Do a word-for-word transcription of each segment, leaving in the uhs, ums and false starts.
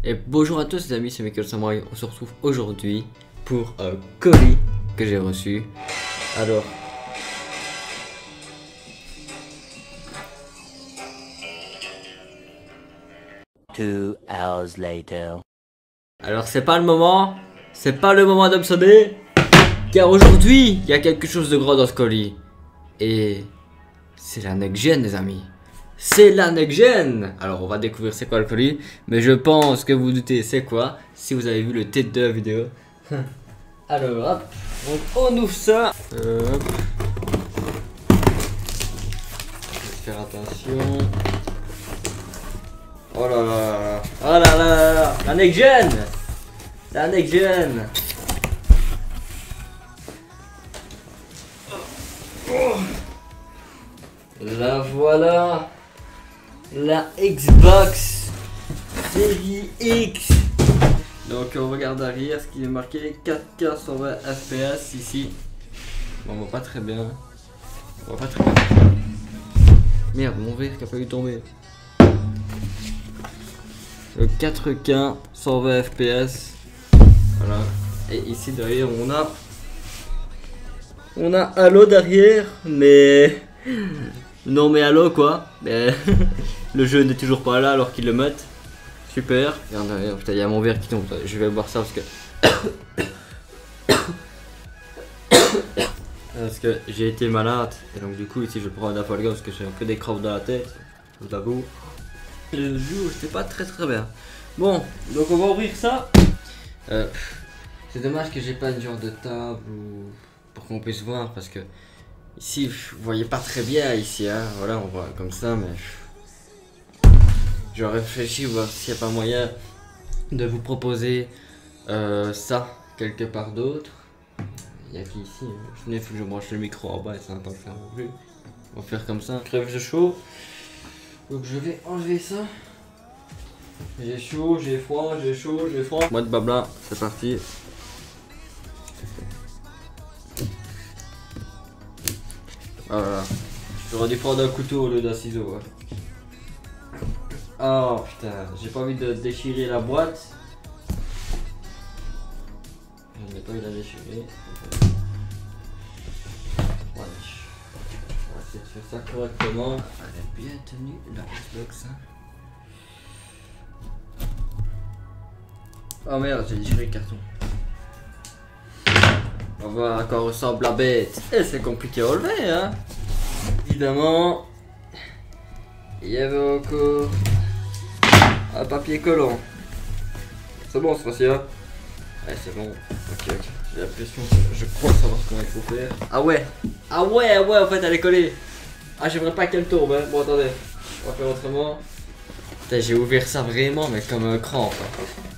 Et bonjour à tous les amis, c'est Michael Samurai. On se retrouve aujourd'hui pour un colis que j'ai reçu. Alors, Two hours later. alors c'est pas le moment, c'est pas le moment d'obséder, car aujourd'hui il y a quelque chose de grand dans ce colis. Et c'est la next-gen les amis. C'est la next-gen. Alors on va découvrir c'est quoi le colis, mais je pense que vous doutez c'est quoi si vous avez vu le titre de la vidéo. Alors hop, donc on ouvre ça. Euh, hop. Faire attention. Oh là là, oh là là là là, la next-gen. La next-gen. Oh. La voilà. La Xbox Series X. Donc on regarde derrière ce qui est marqué quatre K cent vingt F P S ici. Bon, on voit pas très bien. On voit pas très bien. Merde, mon verre qui a failli tomber. Le quatre K cent vingt F P S. Voilà. Et ici derrière on a On a Halo derrière, mais non mais Halo quoi. Mais le jeu n'est toujours pas là alors qu'ils le mettent. Super. Regarde derrière, putain, il y a mon verre qui tombe. Je vais boire ça parce que parce que j'ai été malade et donc du coup ici je prends un Dafalga parce que j'ai un peu des crampes dans la tête. Je vous avoue. Le jour c'était pas très très bien. Bon, donc on va ouvrir ça. Euh, c'est dommage que j'ai pas une genre de table ou pour qu'on puisse voir parce que ici vous voyez pas très bien ici hein. Voilà, on voit comme ça mais j'aurais réfléchi voir s'il n'y a pas moyen de vous proposer euh, ça quelque part d'autre. Il y a qui ici hein. Il faut que je branche le micro en bas et ça va pas le faire non plus. On va faire comme ça. Crève de chaud. Donc je vais enlever ça. J'ai chaud, j'ai froid, j'ai chaud, j'ai froid. Moi de blabla, c'est parti. Oh là là. J'aurais dû prendre un couteau au lieu d'un ciseau. Ouais. Oh putain, j'ai pas envie de déchirer la boîte. Je n'ai pas envie de la déchirer. Ouais. On va essayer de faire ça correctement. Elle est bien tenue la Xbox. Hein. Oh merde, j'ai déchiré le carton. On va voir à quoi ressemble la bête. Et c'est compliqué à relever, hein. Évidemment, il y avait encore un papier collant. C'est bon, c'est facile. Ouais, c'est bon. Ok, ok. J'ai l'impression que je crois savoir comment il faut faire. Ah ouais. Ah ouais, ah ouais, en fait, elle est collée. Ah, j'aimerais pas qu'elle tombe, hein. Bon, attendez. On va faire autrement. Putain, j'ai ouvert ça vraiment, mais comme un cran, quoi.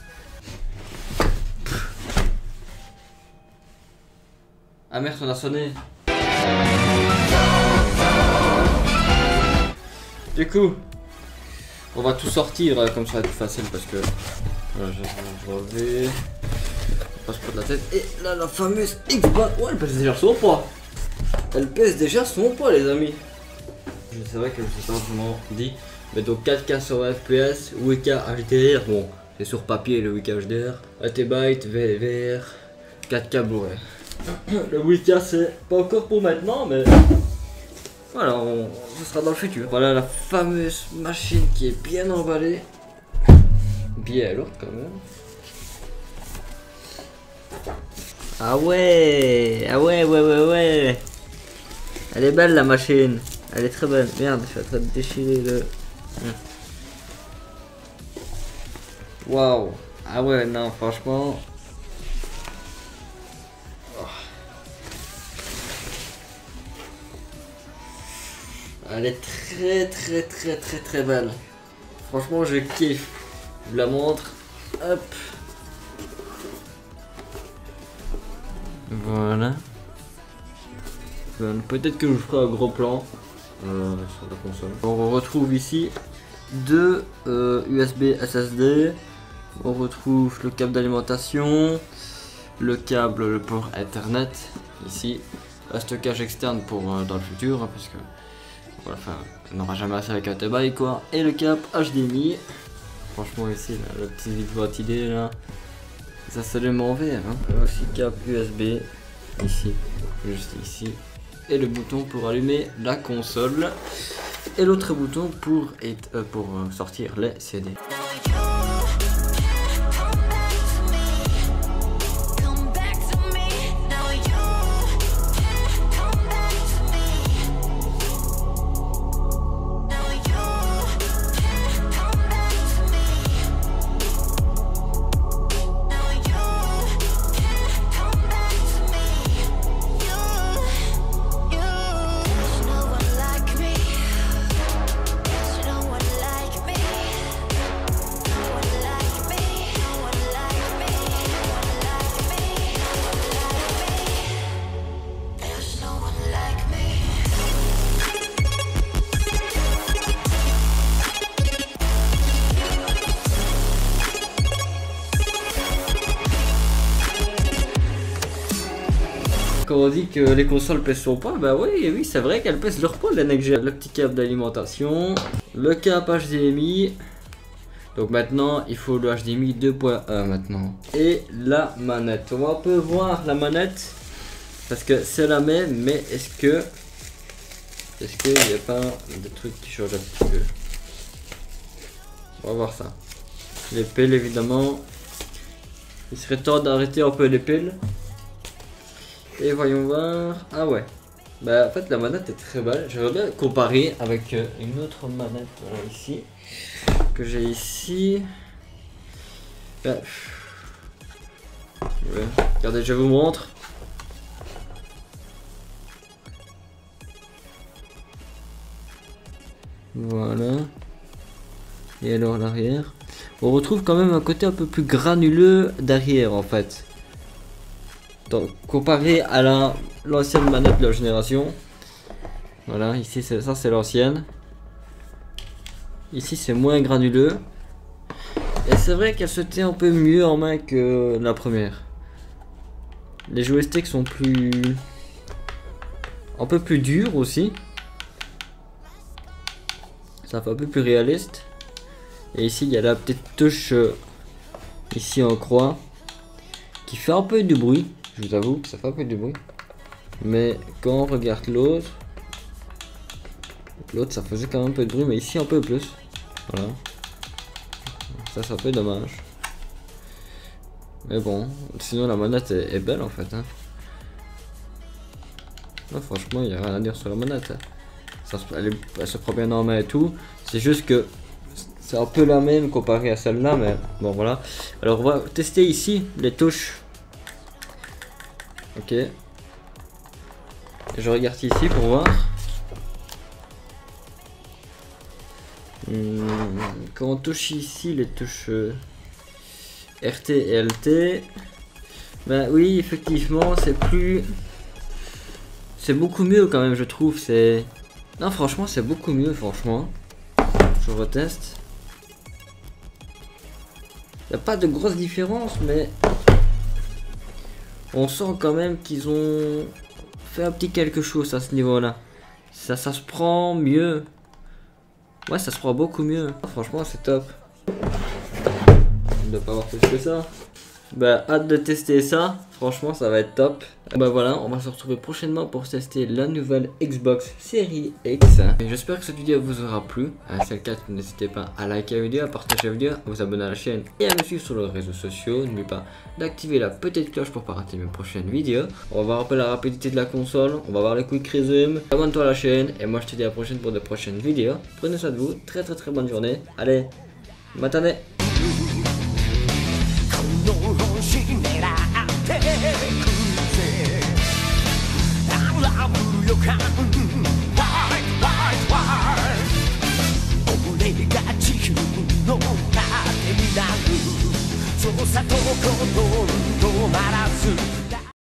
Ah merde, on a sonné. Du coup, on va tout sortir comme ça va être plus facile parce que voilà, je vais enlever. On passe pas de la tête. Et là, la fameuse Xbox. Ouais, elle pèse déjà son poids. Elle pèse déjà son poids, les amis. C'est vrai que je sais pas vraiment dit. Mais donc quatre K cent vingt F P S, huit K H D R. Bon, c'est sur papier le huit K H D R. un térabyte, V R, quatre K Blu-ray. Le huit K c'est pas encore pour maintenant mais voilà, on, ce sera dans le futur. Voilà la fameuse machine qui est bien emballée. Bien lourde quand même. Ah ouais, ah ouais, ouais, ouais, ouais. Elle est belle la machine. Elle est très belle. Merde, je suis en train de déchirer le... Waouh. Ah ouais, non, franchement... Elle est très très très très très belle. Franchement je kiffe. Je vous la montre. Hop. Voilà. Peut-être que je ferai un gros plan euh, sur la console. On retrouve ici deux euh, U S B S S D. On retrouve le câble d'alimentation. Le câble, le port Ethernet. Ici. Un stockage externe pour euh, dans le futur. Hein, parce que voilà, enfin, on n'aura jamais assez avec un térabyte quoi. Et le câble H D M I. franchement ici, là, la petite boîte idée là, ça se le en vert. Hein. Aussi câble U S B ici, juste ici, et le bouton pour allumer la console et l'autre bouton pour, être, euh, pour euh, sortir les C D. Quand on dit que les consoles pèsent son poids, bah oui, oui c'est vrai qu'elles pèsent leur poids, la next gen. Le petit câble d'alimentation, le câble H D M I, donc maintenant il faut le H D M I deux point un maintenant. Et la manette, on va un peu voir la manette, parce que c'est la même, mais est-ce que, est-ce qu'il n'y a pas des trucs qui changent un petit peu? On va voir ça. Les piles évidemment, il serait temps d'arrêter un peu les piles. Et voyons voir. Ah ouais. Bah en fait la manette est très belle. J'aimerais bien comparer avec euh, une autre manette voilà, ici. Que j'ai ici. Bah. Ouais. Regardez, je vous montre. Voilà. Et alors l'arrière. On retrouve quand même un côté un peu plus granuleux derrière en fait. Donc, comparé à la l'ancienne manette de la génération, voilà, ici c'est ça, c'est l'ancienne. Ici c'est moins granuleux. Et c'est vrai qu'elle se tient un peu mieux en main que la première. Les joysticks sont plus, un peu plus durs aussi. Ça fait un peu plus réaliste. Et ici il y a la petite touche euh, ici en croix qui fait un peu de bruit. Je vous avoue que ça fait un peu de bruit. Mais quand on regarde l'autre, l'autre ça faisait quand même un peu de bruit, mais ici un peu plus. Voilà. Ça c'est un peu dommage. Mais bon, sinon la manette est, est belle en fait. Hein. Non, franchement, il n'y a rien à dire sur la manette. Hein. Ça, elle, est, elle se prend bien en main et tout. C'est juste que c'est un peu la même comparé à celle-là, mais bon voilà. Alors on va tester ici les touches. Ok. Et je regarde ici pour voir. Hum, quand on touche ici les touches euh, R T et L T, ben oui effectivement c'est plus, c'est beaucoup mieux quand même je trouve. C'est, non franchement c'est beaucoup mieux franchement. Je reteste. Il n'y a pas de grosse différence mais on sent quand même qu'ils ont fait un petit quelque chose à ce niveau-là. Ça, ça se prend mieux. Ouais, ça se prend beaucoup mieux. Franchement, c'est top. On ne doit pas avoir plus que ça. Bah, hâte de tester ça. Franchement, ça va être top. Bah voilà, on va se retrouver prochainement pour tester la nouvelle Xbox Series X. J'espère que cette vidéo vous aura plu. Si c'est le cas, n'hésitez pas à liker la vidéo, à partager la vidéo, à vous abonner à la chaîne et à me suivre sur les réseaux sociaux. N'oubliez pas d'activer la petite cloche pour ne pas rater mes prochaines vidéos. On va voir un peu la rapidité de la console. On va voir les quick resume. Abonne-toi à la chaîne et moi je te dis à la prochaine pour de prochaines vidéos. Prenez soin de vous. Très très très bonne journée. Allez, matinée. 「あらぶる予感」